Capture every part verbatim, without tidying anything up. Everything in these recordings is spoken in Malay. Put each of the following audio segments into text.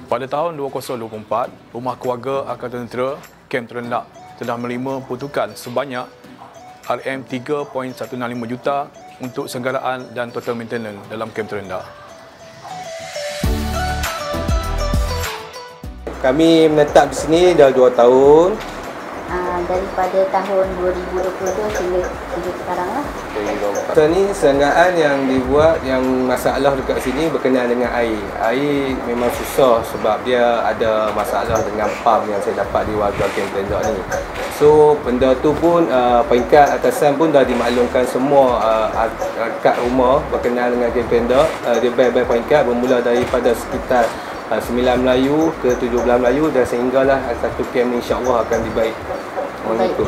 Pada tahun dua ribu dua puluh empat, Rumah Keluarga Angkatan Tentera Kem Terendak telah menerima peruntukan sebanyak R M tiga perpuluhan satu enam lima juta untuk senggaraan dan total maintenance dalam Kem Terendak. Kami menetap di sini dah dua tahun. Uh, daripada tahun dua ribu dua puluh dua hingga, hingga sekarang lah. Kita ni senggaraan yang dibuat yang masalah dekat sini berkenaan dengan air. Air memang susah sebab dia ada masalah dengan pam yang saya dapat di warga Kem Terendak ni. So benda tu pun uh, peringkat atasan pun dah dimaklumkan semua uh, kat rumah berkenaan dengan Kem Terendak. Uh, dia baik-baik peringkat bermula daripada sekitar uh, sembilan Melayu ke tujuh belas Melayu dan sehinggalah satu kem ni insya-Allah akan dibaik. Baik.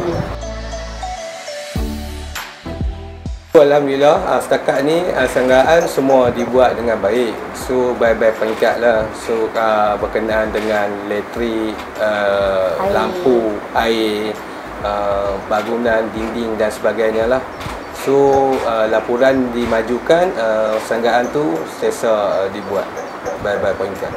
Alhamdulillah, setakat ni senggaraan semua dibuat dengan baik. So baik-baik peringkat lah. So uh, berkenaan dengan elektrik, uh, lampu, air, uh, bangunan, dinding dan sebagainya lah. So uh, laporan dimajukan, uh, senggaraan tu sesa uh, dibuat baik-baik peringkat.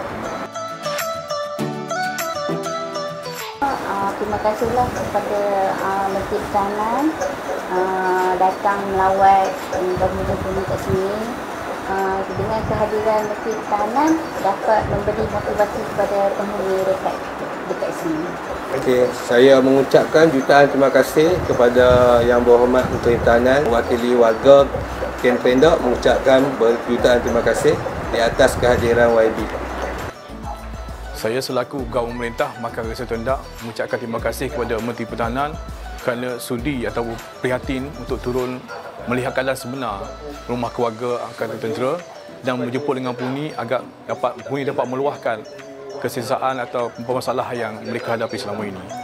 Terima kasihlah kepada uh, Menteri Pertahanan uh, datang melawat bangunan-bangunan kat sini. Uh, dengan kehadiran Menteri Pertahanan dapat memberi motivasi kepada penghuni dekat dekat sini. Okey, saya mengucapkan jutaan terima kasih kepada Yang Berhormat Menteri Pertahanan, mewakili warga Kem Terendak mengucapkan berjutaan terima kasih di atas kehadiran Y B. Saya selaku pegawai pemerintah Markas Reserve Terendak mengucapkan terima kasih kepada Menteri Pertahanan kerana sudi atau prihatin untuk turun melihat keadaan sebenar Rumah Keluarga Angkatan Tentera dan berjumpa dengan penghuni agar dapat penghuni dapat meluahkan kesesaan atau permasalahan yang mereka hadapi selama ini.